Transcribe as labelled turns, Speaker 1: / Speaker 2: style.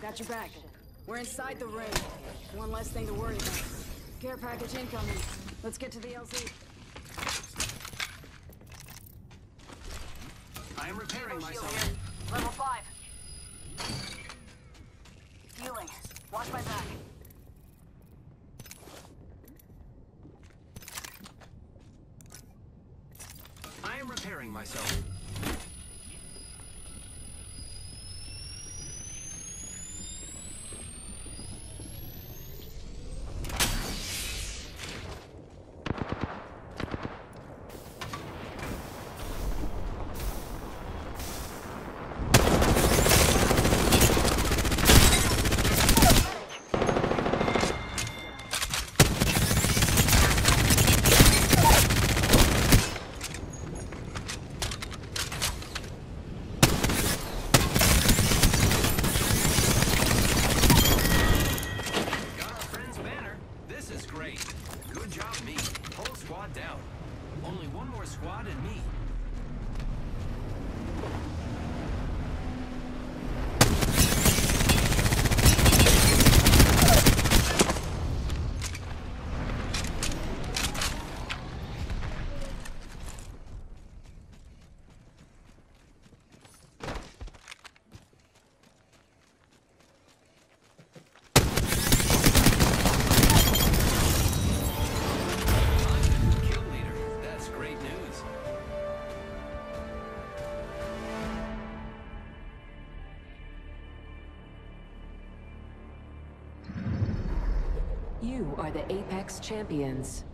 Speaker 1: Got your back. We're inside the ring. One less thing to worry about. Care package incoming. Let's get to the LZ.
Speaker 2: I am repairing myself.
Speaker 1: Level 5. Healing. Watch my back.
Speaker 2: I am repairing myself. Good job, me. Whole squad down. Only one more squad and me.
Speaker 3: You are the Apex Champions.